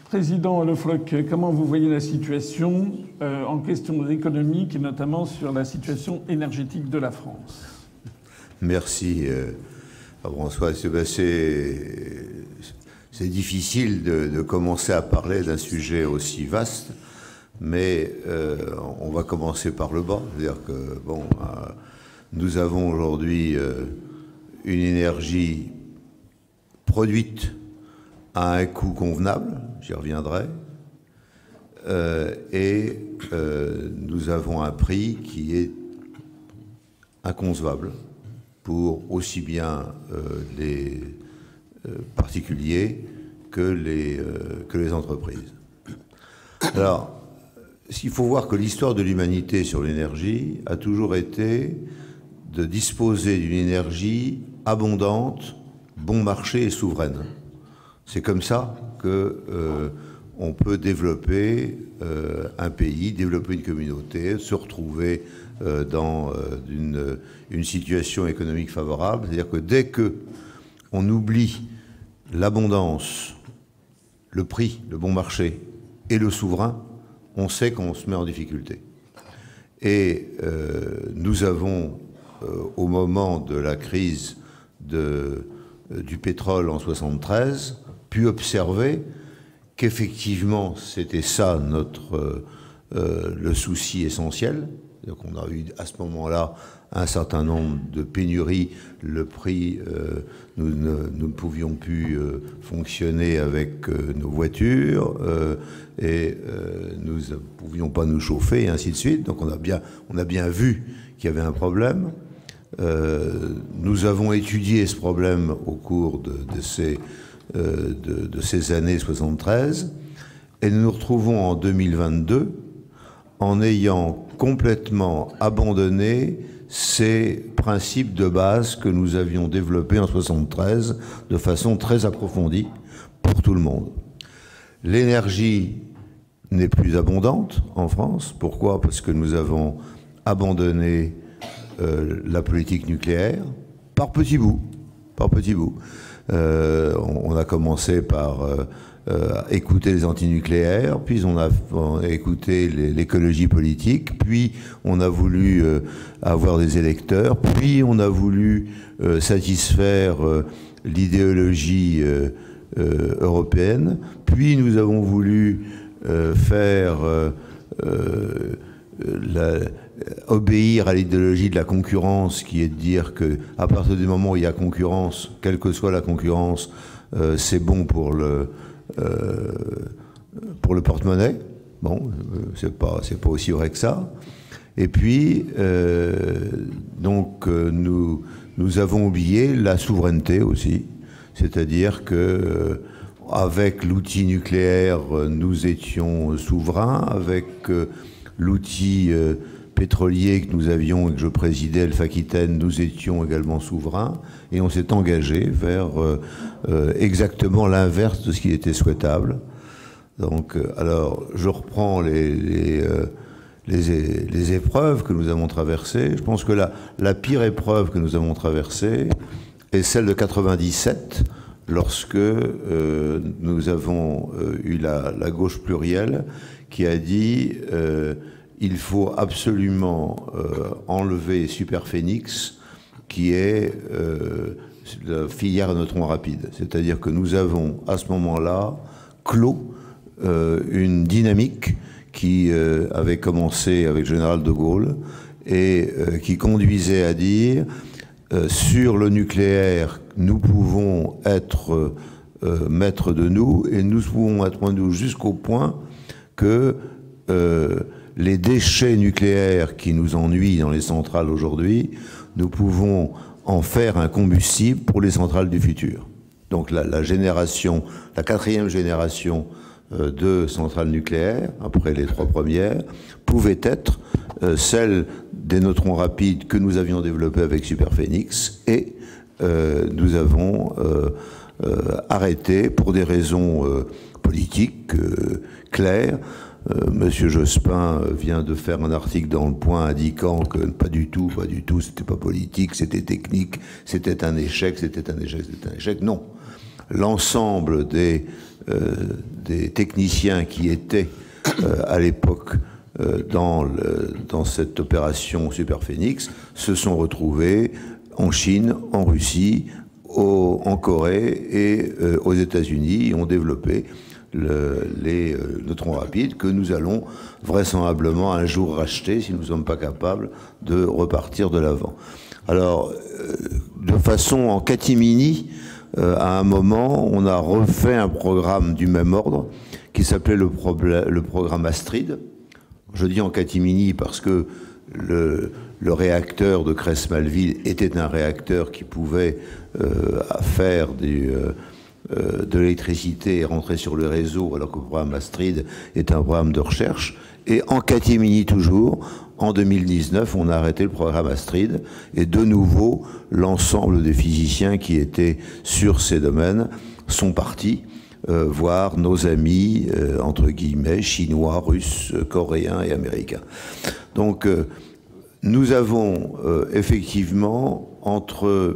Président Le Floch, comment vous voyez la situation en question économique et notamment sur la situation énergétique de la France? Merci François. C'est difficile de commencer à parler d'un sujet aussi vaste, mais on va commencer par le bas. C'est-à-dire que nous avons aujourd'hui une énergie produite à un coût convenable, j'y reviendrai, et nous avons un prix qui est inconcevable pour aussi bien les particuliers que les entreprises. Alors, il faut voir que l'histoire de l'humanité sur l'énergie a toujours été de disposer d'une énergie abondante, bon marché et souveraine. C'est comme ça qu'on peut développer un pays, développer une communauté, se retrouver dans une situation économique favorable. C'est-à-dire que dès qu'on oublie l'abondance, le prix, le bon marché et le souverain, on sait qu'on se met en difficulté. Et nous avons, au moment de la crise du pétrole en 1973, pu observer qu'effectivement c'était ça le souci essentiel. Donc on a eu à ce moment-là un certain nombre de pénuries. Le prix, nous ne pouvions plus fonctionner avec nos voitures et nous ne pouvions pas nous chauffer et ainsi de suite. Donc on a bien vu qu'il y avait un problème. Nous avons étudié ce problème au cours de ces années 73 et nous nous retrouvons en 2022 en ayant complètement abandonné ces principes de base que nous avions développés en 73 de façon très approfondie pour tout le monde. L'énergie n'est plus abondante en France. Pourquoi? Parce que nous avons abandonné la politique nucléaire par petits bouts. Par petits bouts. On a commencé par écouter les antinucléaires, puis on a écouté l'écologie politique, puis on a voulu avoir des électeurs, puis on a voulu satisfaire l'idéologie européenne, puis nous avons voulu obéir à l'idéologie de la concurrence, qui est de dire qu'à partir du moment où il y a concurrence, quelle que soit la concurrence, c'est bon pour le porte-monnaie. Bon, c'est pas aussi vrai que ça. Et puis, nous avons oublié la souveraineté aussi. C'est-à-dire que avec l'outil nucléaire, nous étions souverains. Avec l'outil pétrolier que nous avions et que je présidais, Alpha-Aquitaine, nous étions également souverains. Et on s'est engagé vers exactement l'inverse de ce qui était souhaitable. Donc, alors, je reprends les épreuves que nous avons traversées. Je pense que la pire épreuve que nous avons traversée est celle de 97, lorsque nous avons eu la gauche plurielle qui a dit il faut absolument enlever Superphénix, qui est la filière à neutrons rapides. C'est-à-dire que nous avons, à ce moment-là, clos une dynamique qui avait commencé avec le général de Gaulle et qui conduisait à dire sur le nucléaire, nous pouvons être maîtres de nous et nous pouvons être de nous jusqu'au point que les déchets nucléaires qui nous ennuient dans les centrales aujourd'hui, nous pouvons en faire un combustible pour les centrales du futur. Donc la quatrième génération de centrales nucléaires, après les trois premières, pouvait être celle des neutrons rapides que nous avions développés avec Superphénix, et nous avons arrêté pour des raisons politiques claires. Monsieur Jospin vient de faire un article dans Le Point indiquant que pas du tout, c'était pas politique, c'était technique, c'était un échec. Non. l'ensemble des techniciens qui étaient à l'époque dans cette opération Super Phénix se sont retrouvés en Chine, en Russie, en Corée et aux États-Unis, et ont développé les neutrons rapides que nous allons vraisemblablement un jour racheter si nous ne sommes pas capables de repartir de l'avant. Alors, de façon en catimini, à un moment, on a refait un programme du même ordre qui s'appelait le programme Astrid. Je dis en catimini parce que le réacteur de Cress-Malville était un réacteur qui pouvait faire de l'électricité et rentrer sur le réseau, alors que le programme Astrid est un programme de recherche. Et en catimini toujours, en 2019, on a arrêté le programme Astrid, et de nouveau, l'ensemble des physiciens qui étaient sur ces domaines sont partis voir nos amis, entre guillemets, chinois, russes, coréens et américains. Donc, nous avons effectivement, entre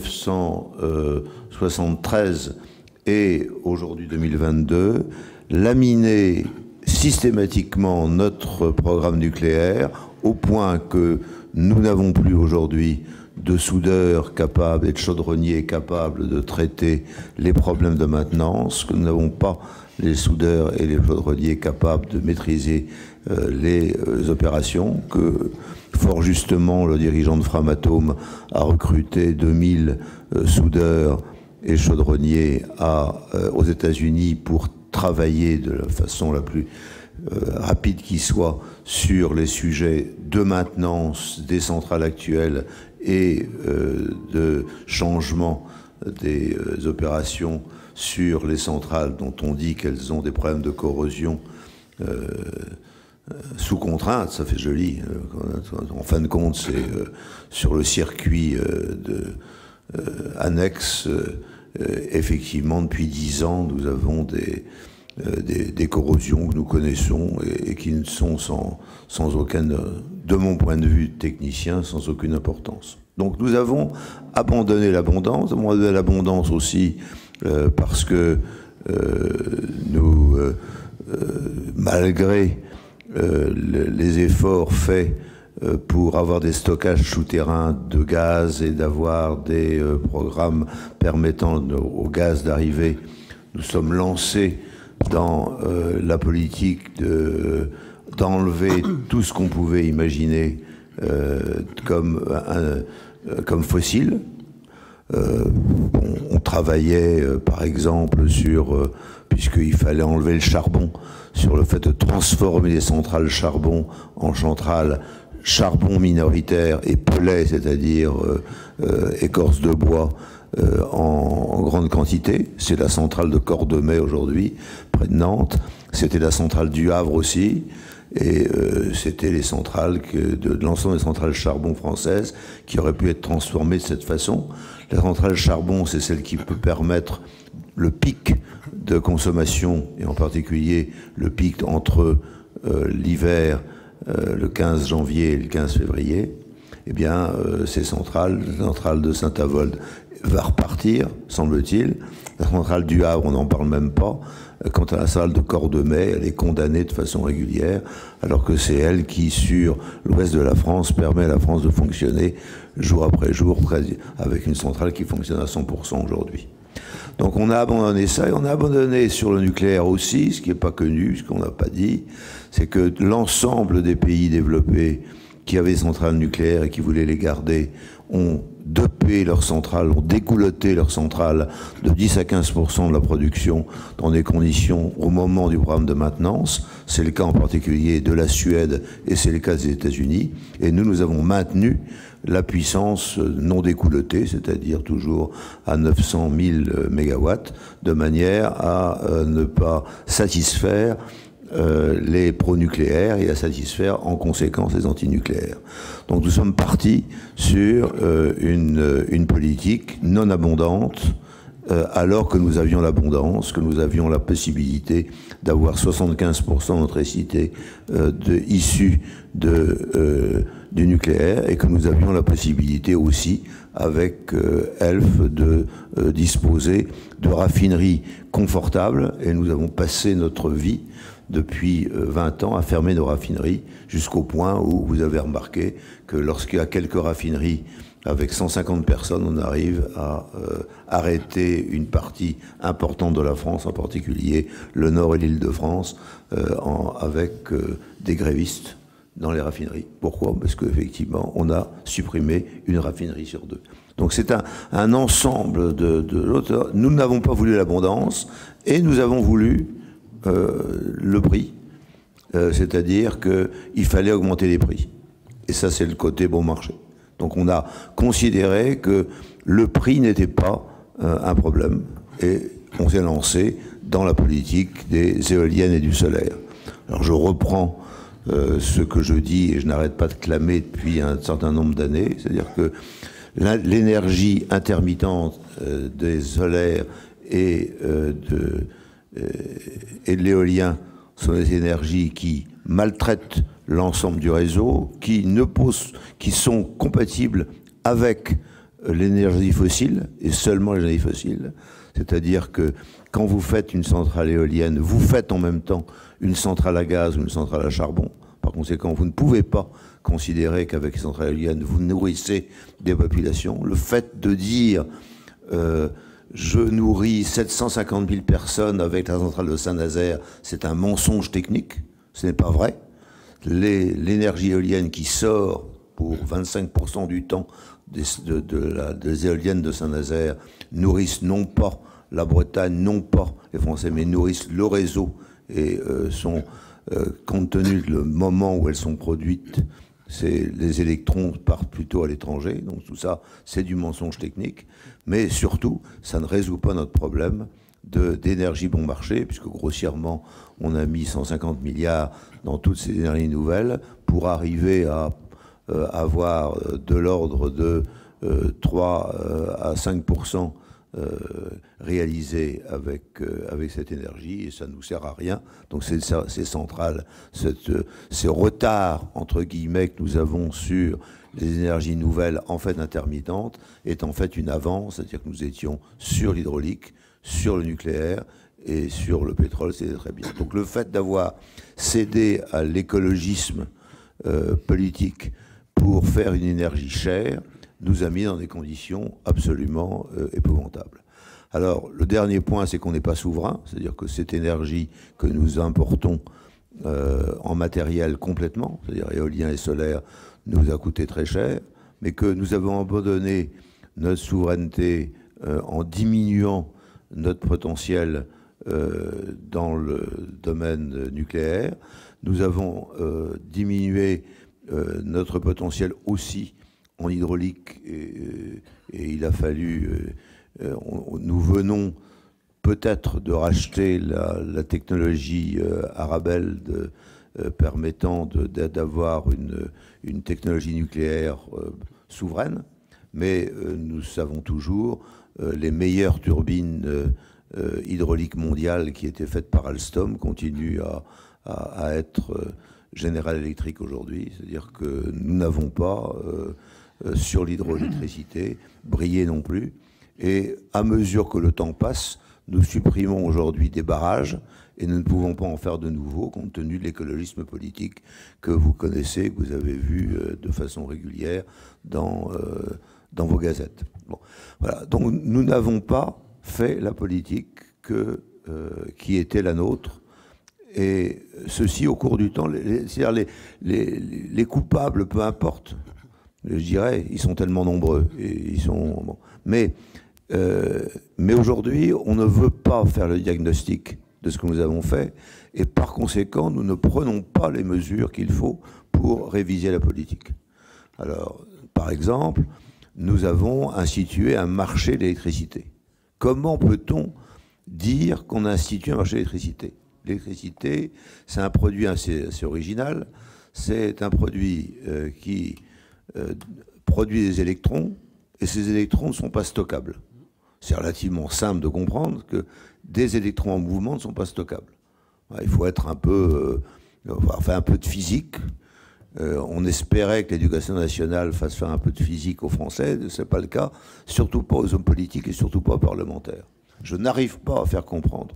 1973 et aujourd'hui 2022, laminé systématiquement notre programme nucléaire au point que nous n'avons plus aujourd'hui de soudeurs capables et de chaudronniers capables de traiter les problèmes de maintenance, que nous n'avons pas les soudeurs et les chaudronniers capables de maîtriser les opérations, que fort justement le dirigeant de Framatome a recruté 2000 soudeurs et chaudronniers aux États-Unis pour travailler de la façon la plus rapide qui soit sur les sujets de maintenance des centrales actuelles et de changement des opérations sur les centrales dont on dit qu'elles ont des problèmes de corrosion sous contrainte. Ça fait joli. En fin de compte, c'est sur le circuit annexe. Effectivement, depuis 10 ans, nous avons des corrosions que nous connaissons et qui ne sont sans aucune, de mon point de vue technicien, sans aucune importance. Donc nous avons abandonné l'abondance aussi parce que nous, malgré les efforts faits pour avoir des stockages souterrains de gaz et d'avoir des programmes permettant au gaz d'arriver, nous sommes lancés dans la politique d'enlever tout ce qu'on pouvait imaginer comme fossile. On travaillait par exemple sur, puisqu'il fallait enlever le charbon, sur le fait de transformer les centrales charbon en centrales charbon minoritaire et pellet, c'est-à-dire écorce de bois en grande quantité. C'est la centrale de Cordemais aujourd'hui, près de Nantes. C'était la centrale du Havre aussi. Et c'était les centrales de l'ensemble des centrales charbon françaises qui auraient pu être transformées de cette façon. La centrale charbon, c'est celle qui peut permettre le pic de consommation, et en particulier le pic entre l'hiver, le 15 janvier et le 15 février. Eh bien, ces centrales, la centrale de Saint-Avold va repartir, semble-t-il. La centrale du Havre, on n'en parle même pas. Quant à la centrale de Cordemais, elle est condamnée de façon régulière, alors que c'est elle qui, sur l'ouest de la France, permet à la France de fonctionner jour après jour, avec une centrale qui fonctionne à 100% aujourd'hui. Donc on a abandonné ça, et on a abandonné sur le nucléaire aussi, ce qui n'est pas connu, ce qu'on n'a pas dit, c'est que l'ensemble des pays développés qui avaient des centrales nucléaires et qui voulaient les garder ont dopé leurs centrales, ont découloté leurs centrales de 10 à 15% de la production dans des conditions au moment du programme de maintenance. C'est le cas en particulier de la Suède et c'est le cas des États-Unis. Et nous avons maintenu la puissance non découlotée, c'est-à-dire toujours à 900 000 mégawatts, de manière à ne pas satisfaire les pro-nucléaires et à satisfaire en conséquence les anti-nucléaires. Donc nous sommes partis sur une politique non abondante, alors que nous avions l'abondance, que nous avions la possibilité d'avoir 75% de notre électricité issue du nucléaire, et que nous avions la possibilité aussi avec Elf de disposer de raffineries confortables, et nous avons passé notre vie depuis 20 ans à fermer nos raffineries, jusqu'au point où vous avez remarqué que lorsqu'il y a quelques raffineries avec 150 personnes, on arrive à arrêter une partie importante de la France, en particulier le Nord et l'Île-de-France, avec des grévistes dans les raffineries. Pourquoi? Parce qu'effectivement, on a supprimé une raffinerie sur 2. Donc c'est un ensemble de l'autre. Nous n'avons pas voulu l'abondance, et nous avons voulu le prix. C'est-à-dire qu'il fallait augmenter les prix. Et ça, c'est le côté bon marché. Donc on a considéré que le prix n'était pas un problème, et on s'est lancé dans la politique des éoliennes et du solaire. Alors je reprends ce que je dis, et je n'arrête pas de clamer depuis un certain nombre d'années, c'est-à-dire que l'énergie intermittente des solaires et de l'éolien sont des énergies qui maltraitent l'ensemble du réseau, qui sont compatibles avec l'énergie fossile, et seulement l'énergie fossile. C'est-à-dire que quand vous faites une centrale éolienne, vous faites en même temps une centrale à gaz ou une centrale à charbon. Par conséquent, vous ne pouvez pas considérer qu'avec les centrales éoliennes, vous nourrissez des populations. Le fait de dire je nourris 750 000 personnes avec la centrale de Saint-Nazaire, c'est un mensonge technique, ce n'est pas vrai. L'énergie éolienne qui sort pour 25% du temps des éoliennes de Saint-Nazaire nourrissent non pas la Bretagne, non pas les Français, mais nourrissent le réseau, et sont, compte tenu du moment où elles sont produites, les électrons partent plutôt à l'étranger. Donc tout ça, c'est du mensonge technique. Mais surtout, ça ne résout pas notre problème d'énergie bon marché, puisque grossièrement, on a mis 150 milliards dans toutes ces énergies nouvelles pour arriver à avoir de l'ordre de 3 à 5% réalisé avec cette énergie, et ça ne nous sert à rien. Donc ces centrales, ces retards, entre guillemets, que nous avons sur les énergies nouvelles, en fait intermittentes, est en fait une avance, c'est-à-dire que nous étions sur l'hydraulique, sur le nucléaire et sur le pétrole, c'est très bien. Donc le fait d'avoir cédé à l'écologisme politique pour faire une énergie chère nous a mis dans des conditions absolument épouvantables. Alors, le dernier point, c'est qu'on n'est pas souverain, c'est-à-dire que cette énergie que nous importons en matériel complètement, c'est-à-dire éolien et solaire, nous a coûté très cher, mais que nous avons abandonné notre souveraineté en diminuant notre potentiel dans le domaine nucléaire. Nous avons diminué notre potentiel aussi en hydraulique, et il a fallu... nous venons peut-être de racheter la technologie Arabelle permettant d'avoir une technologie nucléaire souveraine, mais nous savons toujours les meilleures turbines hydrauliques mondiales qui étaient faites par Alstom continuent à être General Electric aujourd'hui, c'est-à-dire que nous n'avons pas sur l'hydroélectricité brillé non plus. Et à mesure que le temps passe, nous supprimons aujourd'hui des barrages, et nous ne pouvons pas en faire de nouveaux compte tenu de l'écologisme politique que vous connaissez, que vous avez vu de façon régulière dans vos gazettes. Bon, voilà. Donc nous n'avons pas fait la politique qui était la nôtre, et ceci au cours du temps. C'est-à-dire les coupables, peu importe, je dirais, ils sont tellement nombreux, et ils sont... Bon. Mais aujourd'hui, on ne veut pas faire le diagnostic de ce que nous avons fait, et par conséquent, nous ne prenons pas les mesures qu'il faut pour réviser la politique. Alors, par exemple, nous avons institué un marché de l'électricité. Comment peut-on dire qu'on a institué un marché de l'électricité? L'électricité, c'est un produit assez original. C'est un produit qui produit des électrons, et ces électrons ne sont pas stockables. C'est relativement simple de comprendre que des électrons en mouvement ne sont pas stockables. Il faut être un peu, faire un peu de physique. On espérait que l'éducation nationale fasse faire un peu de physique aux Français, ce n'est pas le cas, surtout pas aux hommes politiques et surtout pas aux parlementaires. Je n'arrive pas à faire comprendre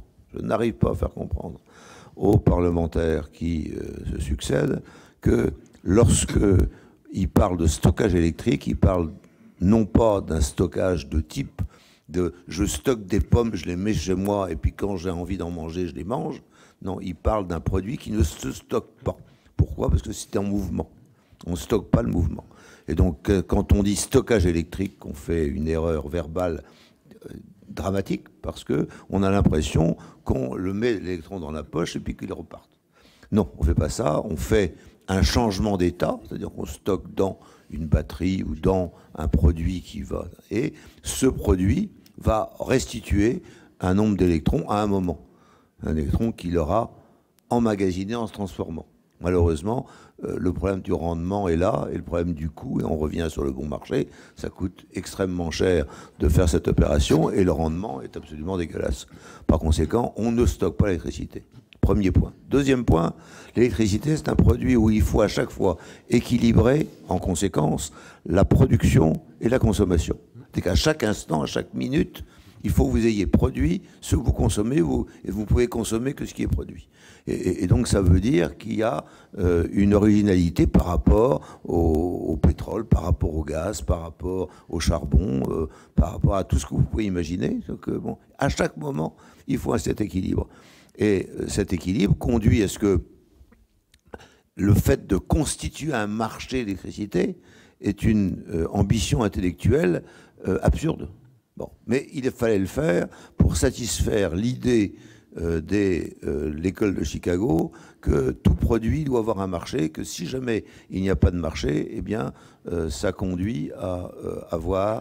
aux parlementaires qui se succèdent que lorsqu'ils parlent de stockage électrique, ils parlent non pas d'un stockage de type de je stocke des pommes, je les mets chez moi et puis quand j'ai envie d'en manger, je les mange. Non, ils parlent d'un produit qui ne se stocke pas. Pourquoi ? Parce que c'est en mouvement. On ne stocke pas le mouvement. Et donc, quand on dit stockage électrique, on fait une erreur verbale dramatique parce qu'on a l'impression qu'on le met l'électron dans la poche et puis qu'il reparte. Non, on ne fait pas ça. On fait un changement d'état, c'est-à-dire qu'on stocke dans une batterie ou dans un produit qui va... Et ce produit va restituer un nombre d'électrons à un moment. Un électron qu'il aura emmagasiné en se transformant. Malheureusement, le problème du rendement est là, et le problème du coût, et on revient sur le bon marché, ça coûte extrêmement cher de faire cette opération, et le rendement est absolument dégueulasse. Par conséquent, on ne stocke pas l'électricité. Premier point. Deuxième point, l'électricité, c'est un produit où il faut à chaque fois équilibrer, en conséquence, la production et la consommation. C'est qu'à chaque instant, à chaque minute, il faut que vous ayez produit ce que vous consommez, et vous pouvez consommer que ce qui est produit. Et donc ça veut dire qu'il y a une originalité par rapport au pétrole, par rapport au gaz, par rapport au charbon, par rapport à tout ce que vous pouvez imaginer. Donc, bon, à chaque moment, il faut cet équilibre. Et cet équilibre conduit à ce que le fait de constituer un marché d'électricité est une ambition intellectuelle absurde. Bon, mais il fallait le faire pour satisfaire l'idée de l'école de Chicago que tout produit doit avoir un marché, que si jamais il n'y a pas de marché, eh bien, ça conduit à avoir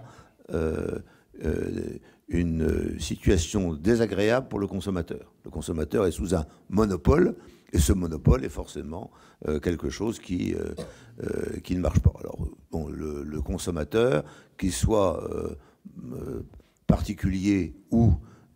une situation désagréable pour le consommateur. Le consommateur est sous un monopole, et ce monopole est forcément quelque chose qui ne marche pas. Alors, bon, le consommateur, qu'il soit particulier ou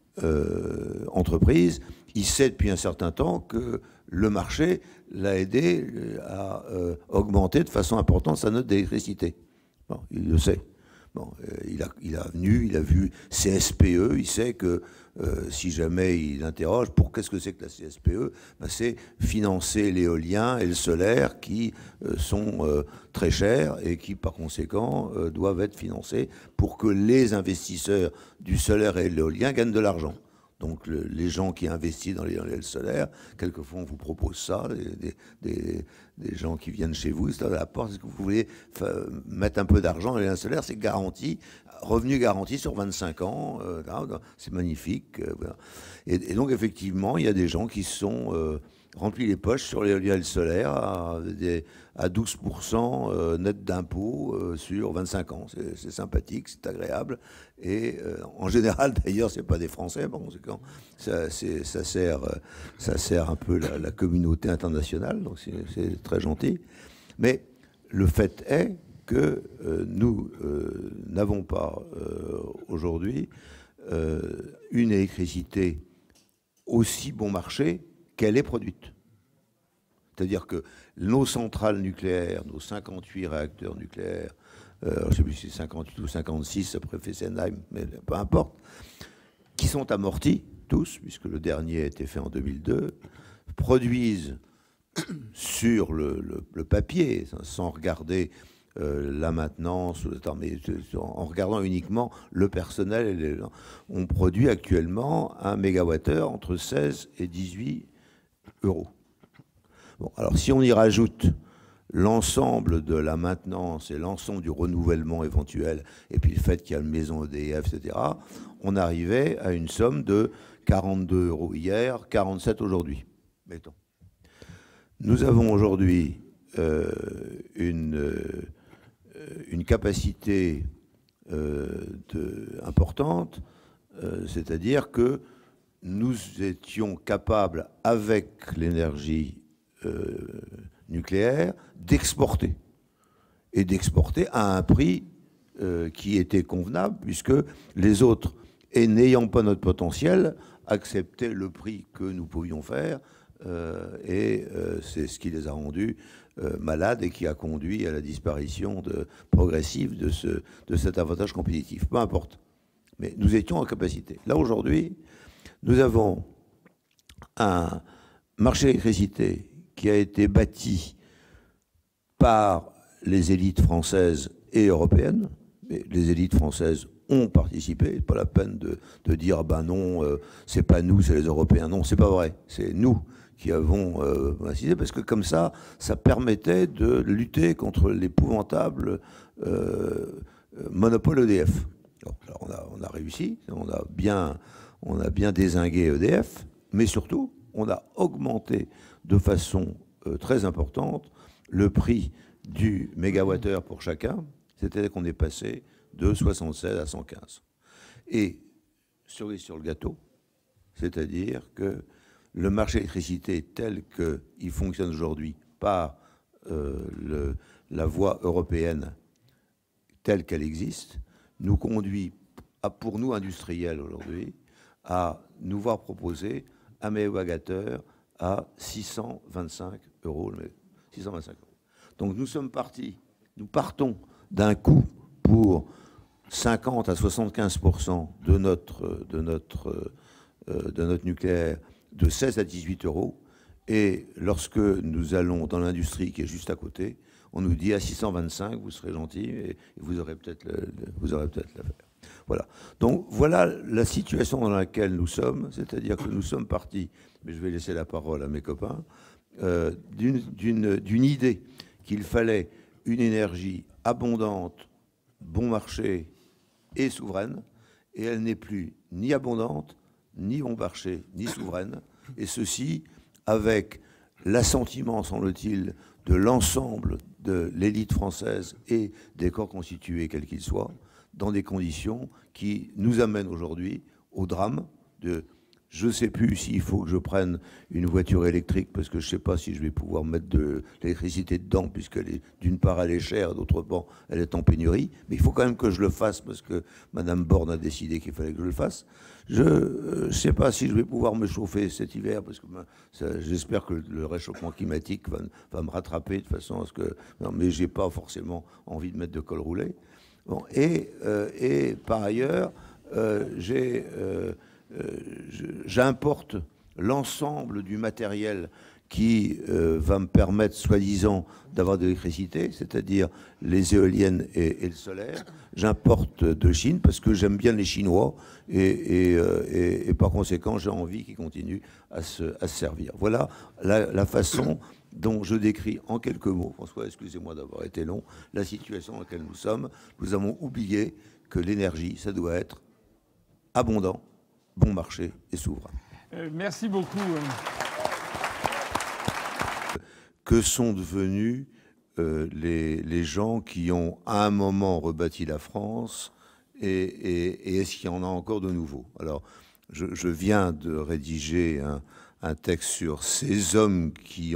entreprise, il sait depuis un certain temps que le marché l'a aidé à augmenter de façon importante sa note d'électricité. Bon, il le sait. Bon, il a vu CSPE, il sait que si jamais il interroge, pour qu'est-ce que c'est que la CSPE, ben c'est financer l'éolien et le solaire qui sont très chers et qui par conséquent doivent être financés pour que les investisseurs du solaire et de l'éolien gagnent de l'argent. Donc les gens qui investissent dans l'éolien solaire, quelquefois on vous propose ça, des gens qui viennent chez vous, c'est à la porte, est-ce que vous voulez mettre un peu d'argent dans l'éolien solaire, c'est garanti, revenu garanti sur 25 ans, c'est magnifique. Voilà. Et donc effectivement, il y a des gens qui sont remplis les poches sur l'éolien solaire à 12% net d'impôts sur 25 ans. C'est sympathique, c'est agréable. Et en général, d'ailleurs, c'est pas des Français. Bon, ça sert un peu la communauté internationale, donc c'est très gentil. Mais le fait est que nous n'avons pas aujourd'hui une électricité aussi bon marché qu'elle est produite. C'est-à-dire que nos centrales nucléaires, nos 58 réacteurs nucléaires, je ne sais plus si c'est 58 ou 56 après Fessenheim, mais peu importe, qui sont amortis, tous, puisque le dernier a été fait en 2002, produisent sur le papier, sans regarder la maintenance, mais en regardant uniquement le personnel, on produit actuellement un mégawattheure entre 16 et 18 euros. Bon, alors si on y rajoute l'ensemble de la maintenance et l'ensemble du renouvellement éventuel, et puis le fait qu'il y a une maison EDF, etc., on arrivait à une somme de 42 euros hier, 47 aujourd'hui. Mettons. Nous avons aujourd'hui une capacité importante, c'est-à-dire que nous étions capables, avec l'énergie nucléaire, d'exporter. Et d'exporter à un prix qui était convenable, puisque les autres, et n'ayant pas notre potentiel, acceptaient le prix que nous pouvions faire C'est ce qui les a rendus malades et qui a conduit à la disparition progressive de cet avantage compétitif. Peu importe. Mais nous étions en capacité. Là, aujourd'hui, nous avons un marché d'électricité qui a été bâti par les élites françaises et européennes. Mais les élites françaises ont participé. Pas la peine de dire ah ben non, c'est pas nous, c'est les Européens. Non, c'est pas vrai. C'est nous qui avons insisté parce que comme ça permettait de lutter contre l'épouvantable monopole EDF. Alors on a réussi, on a bien dézingué EDF, mais surtout on a augmenté de façon très importante le prix du mégawattheure pour chacun, c'est-à-dire qu'on est passé de 76 à 115. Et cerise sur le gâteau, c'est-à-dire que le marché de l'électricité tel qu'il fonctionne aujourd'hui par la voie européenne telle qu'elle existe, nous conduit, pour nous industriels aujourd'hui, à nous voir proposer un mégawattheure à 625 euros. 625 euros. Donc nous partons d'un coût pour 50 à 75% de notre nucléaire de 16 à 18 euros. Et lorsque nous allons dans l'industrie qui est juste à côté, on nous dit à 625, vous serez gentil et vous aurez peut-être l'affaire. Voilà. Donc voilà la situation dans laquelle nous sommes, c'est-à-dire que nous sommes partis, mais je vais laisser la parole à mes copains, d'une idée qu'il fallait une énergie abondante, bon marché et souveraine, et elle n'est plus ni abondante, ni bon marché, ni souveraine, et ceci avec l'assentiment, semble-t-il, de l'ensemble de l'élite française et des corps constitués, quels qu'ils soient, dans des conditions qui nous amènent aujourd'hui au drame de je ne sais plus s'il faut que je prenne une voiture électrique parce que je ne sais pas si je vais pouvoir mettre de l'électricité dedans puisqu'elle d'une part elle est chère, d'autre part elle est en pénurie, mais il faut quand même que je le fasse parce que Madame Borne a décidé qu'il fallait que je le fasse. Je ne sais pas si je vais pouvoir me chauffer cet hiver parce que j'espère que le réchauffement climatique va me rattraper de façon à ce que... Non, mais je n'ai pas forcément envie de mettre de col roulé. Bon, et par ailleurs, j'importe l'ensemble du matériel qui va me permettre, soi-disant, d'avoir de l'électricité, c'est-à-dire les éoliennes et le solaire. J'importe de Chine parce que j'aime bien les Chinois et par conséquent, j'ai envie qu'ils continuent à se servir. Voilà la façon dont je décris en quelques mots, François, excusez-moi d'avoir été long, la situation dans laquelle nous sommes. Nous avons oublié que l'énergie, ça doit être abondant, bon marché et souverain. Merci beaucoup. Que sont devenus les gens qui ont à un moment rebâti la France et est-ce qu'il y en a encore de nouveaux? Alors, je viens de rédiger un texte sur ces hommes qui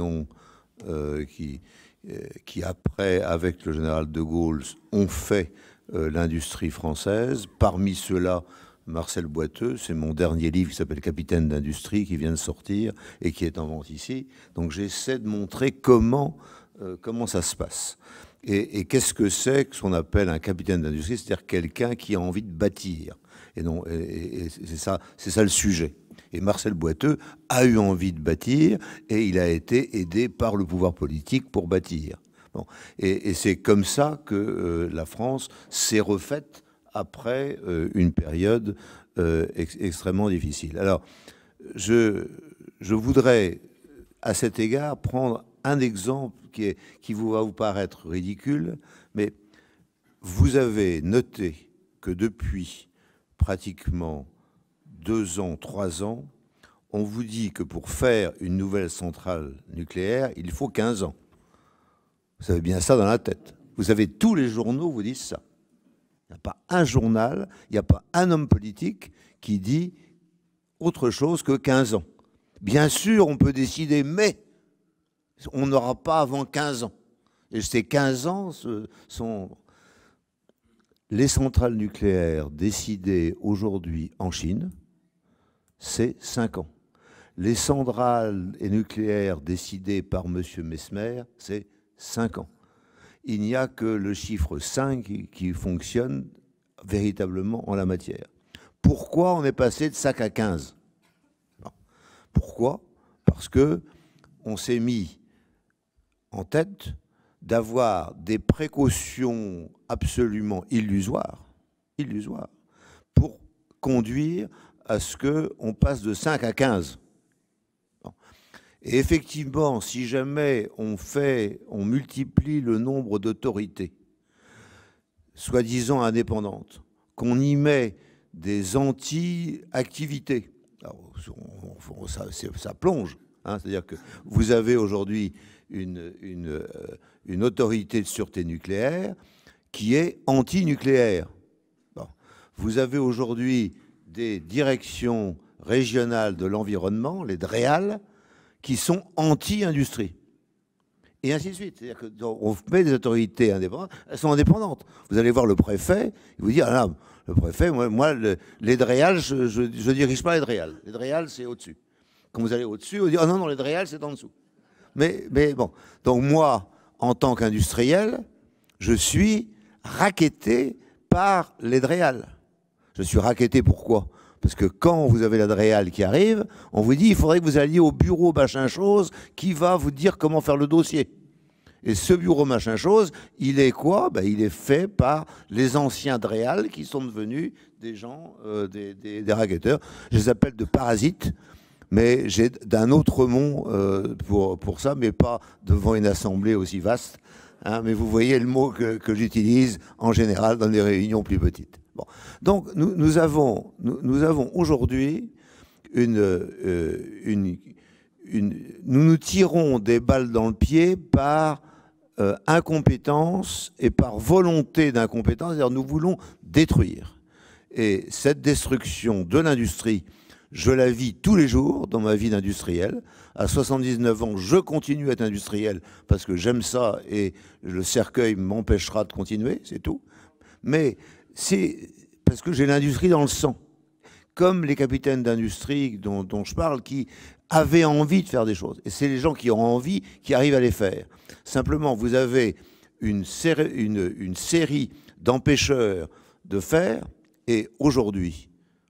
après, avec le général de Gaulle, ont fait l'industrie française. Parmi ceux-là, Marcel Boiteux, c'est mon dernier livre qui s'appelle Capitaine d'industrie, qui vient de sortir et qui est en vente ici. Donc j'essaie de montrer comment ça se passe. Et qu'est-ce que c'est que ce qu'on appelle un capitaine d'industrie? C'est-à-dire quelqu'un qui a envie de bâtir. Et c'est ça le sujet. Et Marcel Boiteux a eu envie de bâtir et il a été aidé par le pouvoir politique pour bâtir. Bon. Et c'est comme ça que la France s'est refaite après une période extrêmement difficile. Alors, je voudrais, à cet égard, prendre un exemple qui va vous paraître ridicule, mais vous avez noté que depuis pratiquement 2 ans, 3 ans, on vous dit que pour faire une nouvelle centrale nucléaire, il faut 15 ans. Vous avez bien ça dans la tête. Vous avez tous les journaux vous disent ça. Il n'y a pas un journal, il n'y a pas un homme politique qui dit autre chose que 15 ans. Bien sûr, on peut décider, mais on n'aura pas avant 15 ans. Et ces 15 ans sont... Les centrales nucléaires décidées aujourd'hui en Chine, c'est 5 ans. Les centrales et nucléaires décidées par M. Mesmer, c'est 5 ans. Il n'y a que le chiffre 5 qui fonctionne véritablement en la matière. Pourquoi on est passé de 5 à 15 ? Pourquoi ? Parce qu'on s'est mis en tête d'avoir des précautions absolument illusoires pour conduire à ce qu'on passe de 5 à 15. Et effectivement, si jamais on multiplie le nombre d'autorités, soi-disant indépendantes, qu'on y met des anti-activités, ça plonge. Hein, c'est-à-dire que vous avez aujourd'hui une autorité de sûreté nucléaire qui est anti-nucléaire. Bon. Vous avez aujourd'hui des directions régionales de l'environnement, les DREAL, qui sont anti-industrie. Et ainsi de suite. C'est-à-dire qu'on met des autorités indépendantes, elles sont indépendantes. Vous allez voir le préfet, il vous dit, ah là, le préfet, moi les DREAL, je ne dirige pas les DREAL. Les DREAL, c'est au-dessus. Quand vous allez au-dessus, vous dites, ah non, les DREAL, c'est en dessous. Mais bon, donc moi, en tant qu'industriel, je suis racketté par les DREAL. Je suis racketté pourquoi ? Parce que quand vous avez la DREAL qui arrive, on vous dit il faudrait que vous alliez au bureau machin chose qui va vous dire comment faire le dossier. Et ce bureau machin chose, il est quoi ? Ben, il est fait par les anciens DREAL qui sont devenus des gens, des racketteurs. Je les appelle de parasites, mais j'ai d'un autre mot pour ça, mais pas devant une assemblée aussi vaste. Hein, mais vous voyez le mot que j'utilise en général dans les réunions plus petites. Bon. Donc nous avons aujourd'hui nous nous tirons des balles dans le pied par incompétence et par volonté d'incompétence, c'est-à-dire nous voulons détruire. Et cette destruction de l'industrie, je la vis tous les jours dans ma vie d'industriel. À 79 ans, je continue à être industriel parce que j'aime ça et le cercueil m'empêchera de continuer, c'est tout. Mais c'est parce que j'ai l'industrie dans le sang. Comme les capitaines d'industrie dont je parle, qui avaient envie de faire des choses. Et c'est les gens qui ont envie qui arrivent à les faire. Simplement, vous avez une série d'empêcheurs de faire. Et aujourd'hui,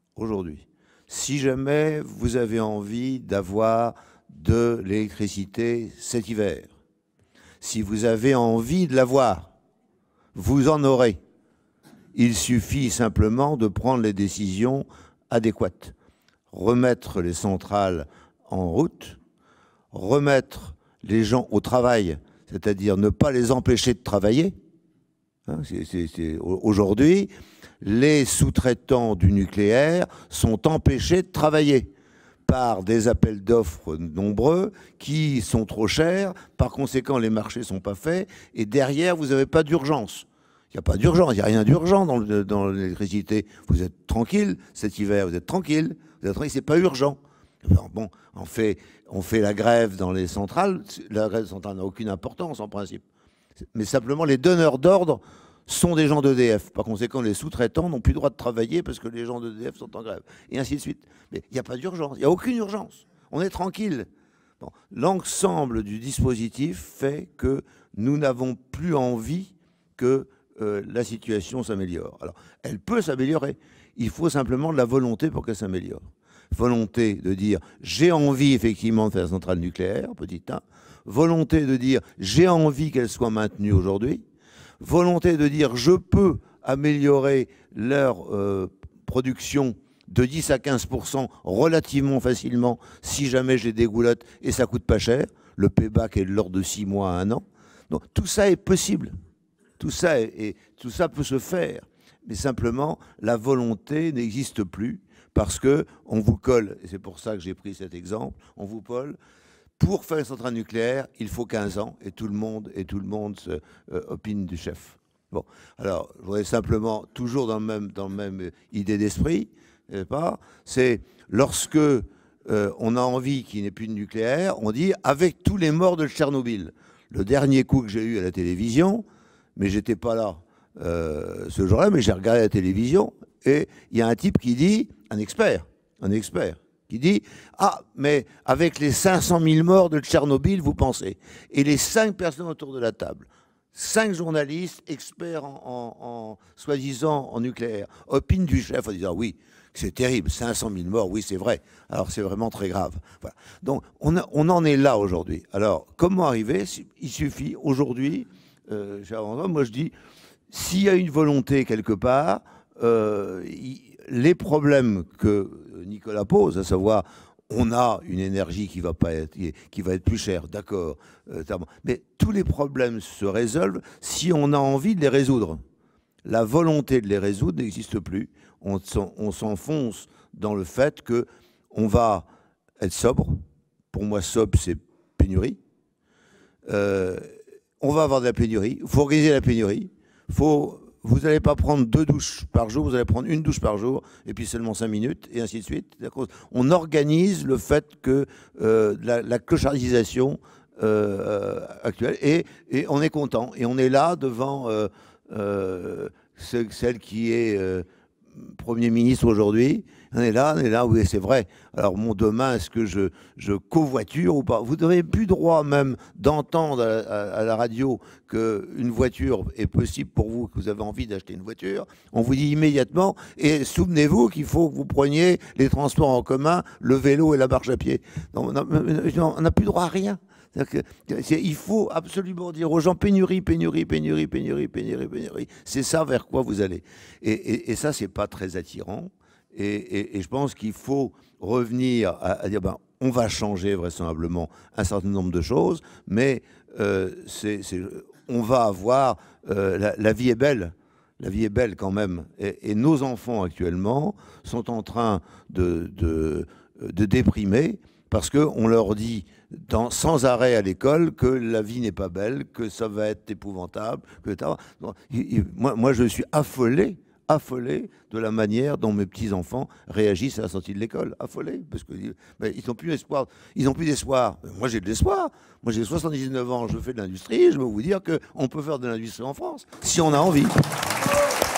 si jamais vous avez envie d'avoir de l'électricité cet hiver, si vous avez envie de l'avoir, vous en aurez. Il suffit simplement de prendre les décisions adéquates. Remettre les centrales en route, remettre les gens au travail, c'est-à-dire ne pas les empêcher de travailler. Hein, aujourd'hui, les sous-traitants du nucléaire sont empêchés de travailler par des appels d'offres nombreux qui sont trop chers. Par conséquent, les marchés ne sont pas faits. Et derrière, vous n'avez pas d'urgence. Il n'y a pas d'urgence, il n'y a rien d'urgent dans l'électricité. Vous êtes tranquille cet hiver, vous êtes tranquille, c'est pas urgent. Alors bon, on fait la grève dans les centrales. La grève centrale n'a aucune importance en principe. Mais simplement, les donneurs d'ordre sont des gens d'EDF. Par conséquent, les sous-traitants n'ont plus le droit de travailler parce que les gens d'EDF sont en grève. Et ainsi de suite. Mais il n'y a pas d'urgence, il n'y a aucune urgence. On est tranquille. Bon. L'ensemble du dispositif fait que nous n'avons plus envie que la situation s'améliore. Alors, elle peut s'améliorer. Il faut simplement de la volonté pour qu'elle s'améliore. Volonté de dire j'ai envie effectivement de faire la centrale nucléaire, petit 1. Volonté de dire j'ai envie qu'elle soit maintenue aujourd'hui. Volonté de dire je peux améliorer leur production de 10 à 15% relativement facilement si jamais j'ai des goulottes et ça coûte pas cher. Le payback est de l'ordre de 6 mois à 1 an. Donc tout ça est possible. Tout ça peut se faire. Mais simplement, la volonté n'existe plus parce qu'on vous colle, et c'est pour ça que j'ai pris cet exemple, on vous colle, pour faire une centrale nucléaire, il faut 15 ans, et tout le monde opine du chef. Bon, alors, je voudrais simplement, toujours dans le même idée d'esprit, c'est lorsque on a envie qu'il n'y ait plus de nucléaire, on dit avec tous les morts de Tchernobyl. Le dernier coup que j'ai eu à la télévision, mais j'étais pas là ce jour-là, mais j'ai regardé la télévision, et il y a un type qui dit, un expert, qui dit « Ah, mais avec les 500 000 morts de Tchernobyl, vous pensez ?» Et les 5 personnes autour de la table, 5 journalistes experts soi-disant en nucléaire, opinent du chef en disant « Oui, c'est terrible, 500 000 morts, oui, c'est vrai. Alors, c'est vraiment très grave. » Voilà. Donc, on en est là aujourd'hui. Alors, comment arriver? Il suffit aujourd'hui, moi je dis, s'il y a une volonté quelque part, les problèmes que Nicolas pose, à savoir, on a une énergie qui va être plus chère, d'accord, mais tous les problèmes se résolvent si on a envie de les résoudre. La volonté de les résoudre n'existe plus. On s'enfonce dans le fait qu'on va être sobre. Pour moi, sobre, c'est pénurie. On va avoir de la pénurie. Il faut organiser la pénurie. Vous n'allez pas prendre 2 douches par jour, vous allez prendre 1 douche par jour, et puis seulement 5 minutes, et ainsi de suite. On organise le fait que la clochardisation actuelle, et on est content. Et on est là devant celle qui est Premier ministre aujourd'hui. On est là, oui, c'est vrai. Alors, demain, est-ce que je covoiture ou pas? Vous n'avez plus droit même d'entendre à la radio qu'une voiture est possible pour vous, que vous avez envie d'acheter une voiture. On vous dit immédiatement, et souvenez-vous qu'il faut que vous preniez les transports en commun, le vélo et la marche à pied. Non, on n'a plus droit à rien. Il faut absolument dire aux gens pénurie, pénurie, pénurie, pénurie, pénurie, pénurie. C'est ça vers quoi vous allez. Et ça, c'est pas très attirant. Et je pense qu'il faut revenir à dire, on va changer vraisemblablement un certain nombre de choses, mais on va avoir... la vie est belle. La vie est belle quand même. Et nos enfants actuellement sont en train de déprimer parce qu'on leur dit sans arrêt à l'école que la vie n'est pas belle, que ça va être épouvantable. Moi, je suis affolé de la manière dont mes petits-enfants réagissent à la sortie de l'école. Affolé, parce qu'ils n'ont plus d'espoir. Ils n'ont plus d'espoir. Moi, j'ai de l'espoir. Moi, j'ai 79 ans, je fais de l'industrie. Je veux vous dire qu'on peut faire de l'industrie en France, si on a envie.